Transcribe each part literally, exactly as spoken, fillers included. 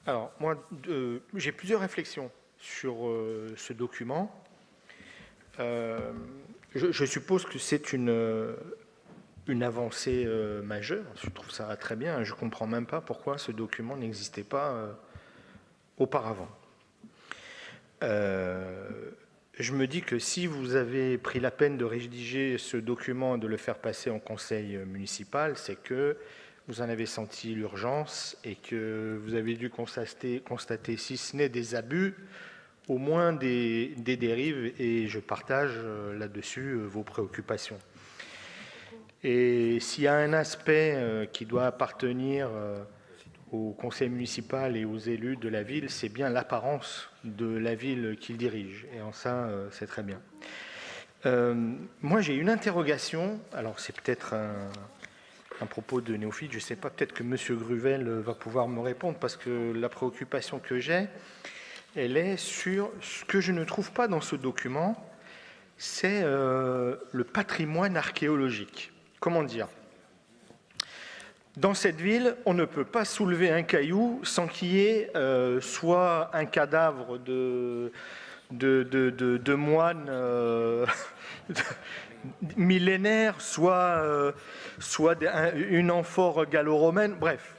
Alors, moi, euh, j'ai plusieurs réflexions sur euh, ce document. Euh, je, je suppose que c'est une, une avancée euh, majeure. Je trouve ça très bien. Je ne comprends même pas pourquoi ce document n'existait pas euh, auparavant. Euh, je me dis que si vous avez pris la peine de rédiger ce document et de le faire passer en conseil municipal, c'est que vous en avez senti l'urgence et que vous avez dû constater, constater si ce n'est des abus, au moins des, des dérives, et je partage là-dessus vos préoccupations. Et s'il y a un aspect qui doit appartenir au conseil municipal et aux élus de la ville, c'est bien l'apparence de la ville qu'ils dirigent. Et en ça, c'est très bien. Euh, moi, j'ai une interrogation. Alors, c'est peut-être un, un propos de néophyte. Je ne sais pas, peut-être que M. Gruvel va pouvoir me répondre, parce que la préoccupation que j'ai, elle est sur ce que je ne trouve pas dans ce document, c'est euh, le patrimoine archéologique. Comment dire ? Dans cette ville, on ne peut pas soulever un caillou sans qu'il y ait euh, soit un cadavre de, de, de, de, de moine euh, millénaire, soit, euh, soit une amphore gallo-romaine, bref.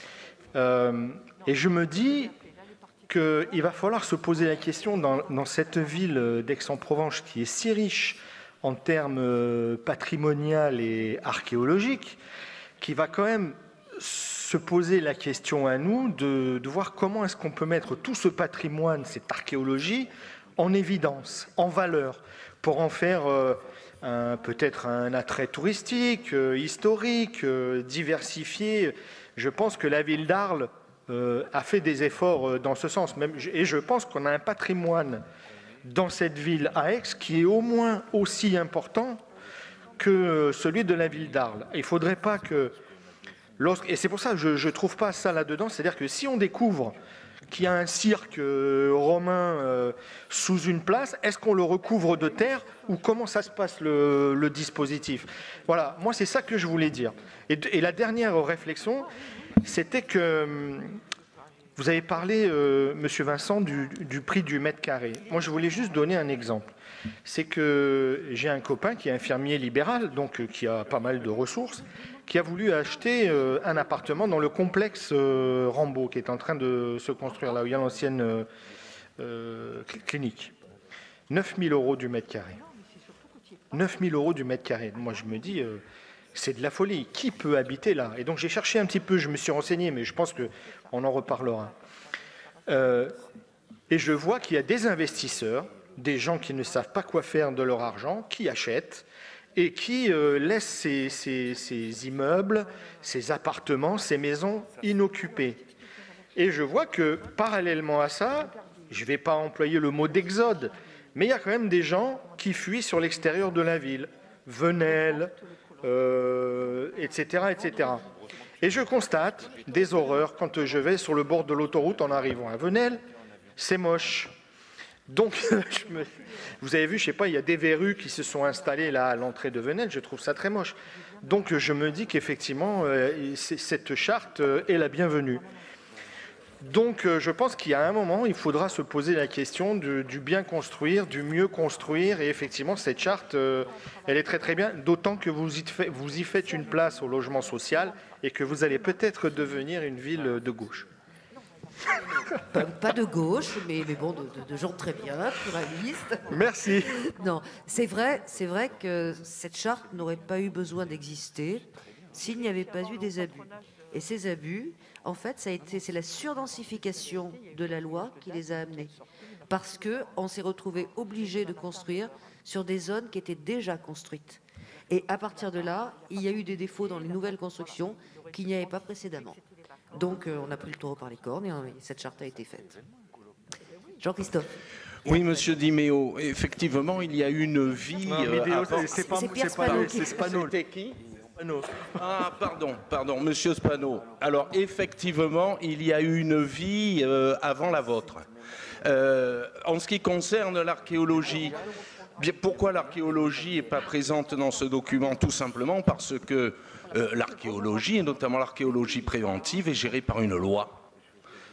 Euh, et je me dis qu'il va falloir se poser la question dans, dans cette ville d'Aix-en-Provence qui est si riche en termes patrimonial et archéologiques, qui va quand même se poser la question à nous de, de voir comment est-ce qu'on peut mettre tout ce patrimoine, cette archéologie, en évidence, en valeur, pour en faire euh, peut-être un attrait touristique, euh, historique, euh, diversifié. Je pense que la ville d'Arles euh, a fait des efforts dans ce sens, même, et je pense qu'on a un patrimoine dans cette ville à Aix qui est au moins aussi important que celui de la ville d'Arles. Il ne faudrait pas que... Lorsque, et c'est pour ça que je ne trouve pas ça là-dedans, c'est-à-dire que si on découvre qu'il y a un cirque euh, romain euh, sous une place, est-ce qu'on le recouvre de terre ou comment ça se passe le, le dispositif? Voilà, moi c'est ça que je voulais dire. Et, et la dernière réflexion, c'était que vous avez parlé, euh, Monsieur Vincent, du, du prix du mètre carré. Moi je voulais juste donner un exemple. C'est que j'ai un copain qui est infirmier libéral, donc qui a pas mal de ressources, qui a voulu acheter euh, un appartement dans le complexe euh, Rambaud, qui est en train de se construire, là où il y a l'ancienne euh, euh, clinique. neuf mille euros du mètre carré. neuf mille euros du mètre carré. Moi, je me dis, euh, c'est de la folie. Qui peut habiter là? Et donc, j'ai cherché un petit peu, je me suis renseigné, mais je pense qu'on en reparlera. Euh, et je vois qu'il y a des investisseurs, des gens qui ne savent pas quoi faire de leur argent, qui achètent et qui euh, laissent ces, ces, ces immeubles, ces appartements, ces maisons inoccupées. Et je vois que, parallèlement à ça, je ne vais pas employer le mot d'exode, mais il y a quand même des gens qui fuient sur l'extérieur de la ville, Venelle, euh, et cetera, et cetera. Et je constate des horreurs quand je vais sur le bord de l'autoroute en arrivant à Venelle, c'est moche. Donc, je me... vous avez vu, je ne sais pas, il y a des verrues qui se sont installées là à l'entrée de Venelle, je trouve ça très moche. Donc, je me dis qu'effectivement, euh, cette charte euh, est la bienvenue. Donc, euh, je pense qu'il y a un moment, il faudra se poser la question de, du bien construire, du mieux construire, et effectivement, cette charte, euh, elle est très très bien, d'autant que vous y, fait, vous y faites une place au logement social et que vous allez peut-être devenir une ville de gauche. Pas, pas de gauche, mais, mais bon, de, de, de gens très bien, pluralistes. Merci. Non, c'est vrai, c'est vrai que cette charte n'aurait pas eu besoin d'exister s'il n'y avait pas eu des abus. Et ces abus, en fait, ça a été, c'est la surdensification de la loi qui les a amenés. Parce qu'on s'est retrouvé obligé de construire sur des zones qui étaient déjà construites. Et à partir de là, il y a eu des défauts dans les nouvelles constructions qu'il n'y avait pas précédemment. Donc, euh, on a pris le taureau par les cornes et, et cette charte a été faite. Jean-Christophe. Oui, monsieur Di Meo, effectivement, il y a une vie... Non, euh, Médéo, avant... c'est pas, c'est Pierre c'est pas, Spano. c'est Spano. C'était qui? Spano. Ah, pardon, pardon, monsieur Spano. Alors, effectivement, il y a eu une vie euh, avant la vôtre. Euh, en ce qui concerne l'archéologie, pourquoi l'archéologie n'est pas présente dans ce document? Tout simplement parce que Euh, l'archéologie, et notamment l'archéologie préventive, est gérée par une loi.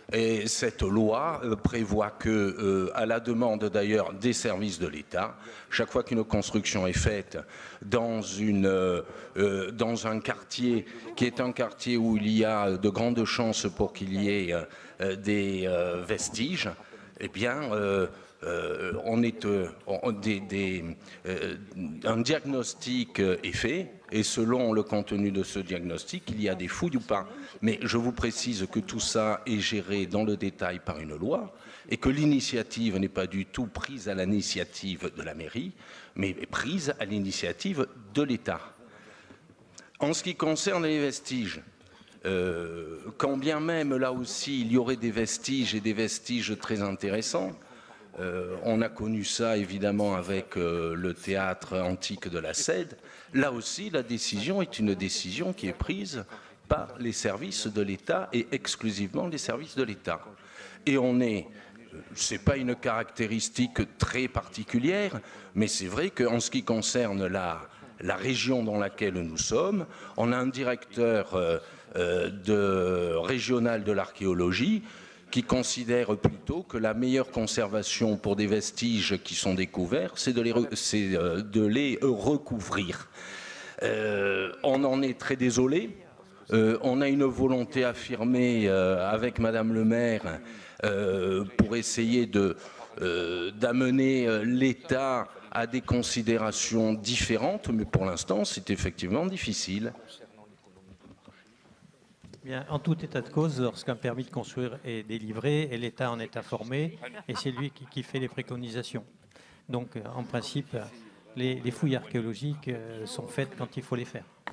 Et cette loi euh, prévoit que, euh, à la demande d'ailleurs des services de l'État, chaque fois qu'une construction est faite dans, une, euh, euh, dans un quartier qui est un quartier où il y a de grandes chances pour qu'il y ait euh, des euh, vestiges, eh bien, euh, euh, on est, euh, on, des, des, euh, un diagnostic est fait, et selon le contenu de ce diagnostic, il y a des fouilles ou pas. Mais je vous précise que tout ça est géré dans le détail par une loi, et que l'initiative n'est pas du tout prise à l'initiative de la mairie, mais prise à l'initiative de l'État. En ce qui concerne les vestiges, euh, quand bien même là aussi il y aurait des vestiges et des vestiges très intéressants, euh, on a connu ça évidemment avec euh, le théâtre antique de la Cède, là aussi la décision est une décision qui est prise par les services de l'État et exclusivement les services de l'État. Et on est, c'est pas une caractéristique très particulière, mais c'est vrai qu'en ce qui concerne la, la région dans laquelle nous sommes, on a un directeur euh, euh, de, régional de l'archéologie qui considère plutôt que la meilleure conservation pour des vestiges qui sont découverts, c'est de les, c'est de les recouvrir. Euh, on en est très désolé. Euh, on a une volonté affirmée euh, avec Madame le maire euh, pour essayer de, euh, d'amener euh, l'État à des considérations différentes, mais pour l'instant, c'est effectivement difficile. Bien, en tout état de cause, lorsqu'un permis de construire est délivré, et l'État en est informé, et c'est lui qui, qui fait les préconisations. Donc, en principe, les, les fouilles archéologiques sont faites quand il faut les faire.